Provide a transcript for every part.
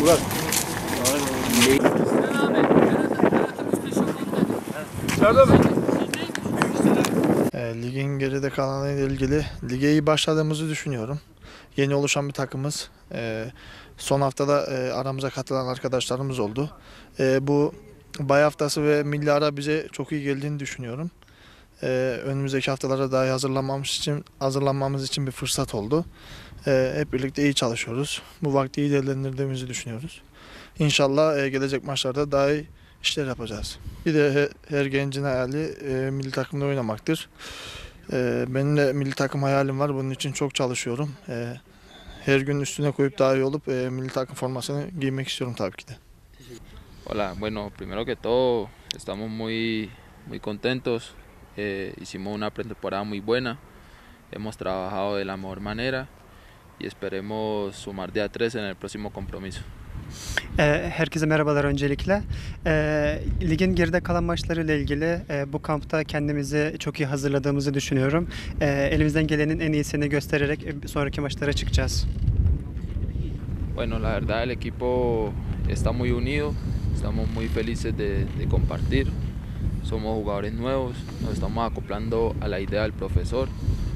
Murat. İçeride mi? Ligin geride kalanıyla ilgili lige iyi başladığımızı düşünüyorum. Yeni oluşan bir takımız. Son haftada aramıza katılan arkadaşlarımız oldu. Bu bay haftası ve milli ara bize çok iyi geldiğini düşünüyorum. Önümüzdeki haftalara daha iyi hazırlanmamız için bir fırsat oldu. Hep birlikte iyi çalışıyoruz. Bu vakti iyi değerlendirdiğimizi düşünüyoruz. İnşallah gelecek maçlarda daha iyi işler yapacağız. Bir de her gencin hayali milli takımda oynamaktır. Benim de milli takım hayalim var. Bunun için çok çalışıyorum. Her gün üstüne koyup daha iyi olup milli takım formasını giymek istiyorum tabii ki de. Hola, bueno, primero que todo estamos muy contentos. Hicimos una pretemporada muy buena. Hemos trabajado de la mejor manera y esperemos sumar de a tres en el próximo compromiso. Herkese merhabalar öncelikle. Ligin geride kalan maçlarıyla ilgili bu kampta kendimizi çok iyi hazırladığımızı düşünüyorum. Elimizden gelenin en iyisini göstererek sonraki maçlara çıkacağız. Bueno, la verdad el equipo está muy unido, estamos muy felices de compartir. Somos jugadores nuevos, nos estamos acoplando a la idea del profesor.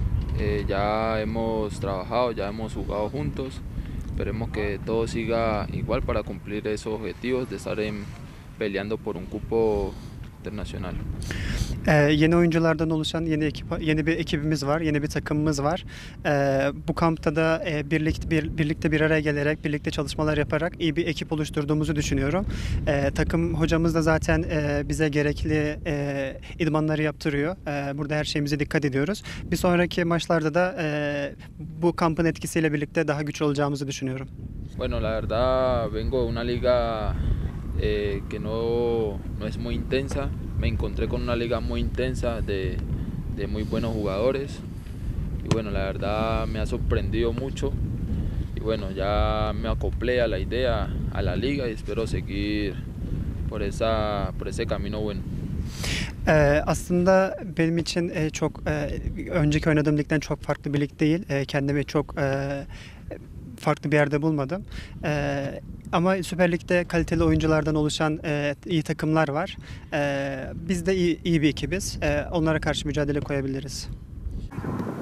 Ya hemos trabajado, ya hemos jugado juntos. Esperemos que todo siga igual para cumplir esos objetivos de estar peleando por un cupo internacional. Yeni oyunculardan oluşan yeni bir ekibimiz var, yeni bir takımımız var. Bu kampta da birlikte bir araya gelerek, birlikte çalışmalar yaparak iyi bir ekip oluşturduğumuzu düşünüyorum. Takım hocamız da zaten bize gerekli idmanları yaptırıyor. Burada her şeyimize dikkat ediyoruz. Bir sonraki maçlarda da bu kampın etkisiyle birlikte daha güçlü olacağımızı düşünüyorum. Bueno, la verdad vengo de una liga que no es muy intensa. Me encontré con una liga muy intensa de muy buenos jugadores y bueno, la verdad me ha sorprendido mucho y bueno, ya me acoplé a la idea, a la liga y espero seguir por ese camino bueno. Aslında benim için çok önceki oynadığım ligden çok farklı bir lig değil. Kendimi çok farklı bir yerde bulmadım. Ama Süper Lig'de kaliteli oyunculardan oluşan iyi takımlar var. Biz de iyi bir ekibiz. Onlara karşı mücadele koyabiliriz.